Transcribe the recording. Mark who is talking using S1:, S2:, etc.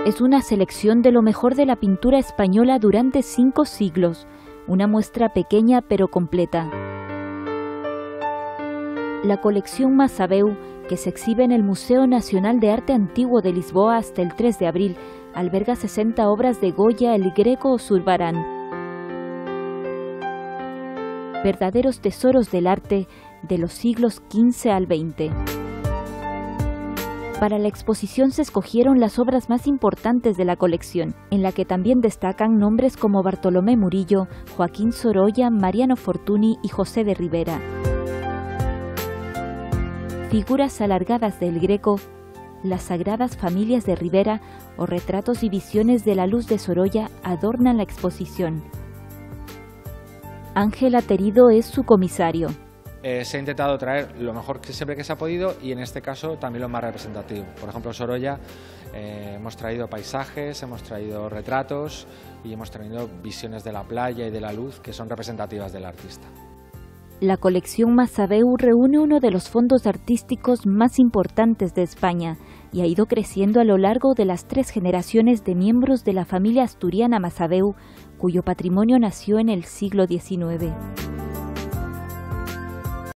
S1: Es una selección de lo mejor de la pintura española durante 5 siglos, una muestra pequeña pero completa. La colección Massabeu, que se exhibe en el Museo Nacional de Arte Antiguo de Lisboa hasta el 3 de abril, alberga 60 obras de Goya, El Greco o Zurbarán. Verdaderos tesoros del arte de los siglos XV al XX. Para la exposición se escogieron las obras más importantes de la colección, en la que también destacan nombres como Bartolomé Murillo, Joaquín Sorolla, Mariano Fortuny y José de Rivera. Figuras alargadas del Greco, las Sagradas Familias de Rivera o retratos y visiones de la luz de Sorolla adornan la exposición. Ángel Aterido es su comisario.
S2: Se ha intentado traer lo mejor que siempre que se ha podido y en este caso también lo más representativo. Por ejemplo, Sorolla, hemos traído paisajes, hemos traído retratos y hemos traído visiones de la playa y de la luz que son representativas del artista.
S1: La colección Massabeu reúne uno de los fondos artísticos más importantes de España y ha ido creciendo a lo largo de las 3 generaciones de miembros de la familia asturiana Massabeu, cuyo patrimonio nació en el siglo XIX.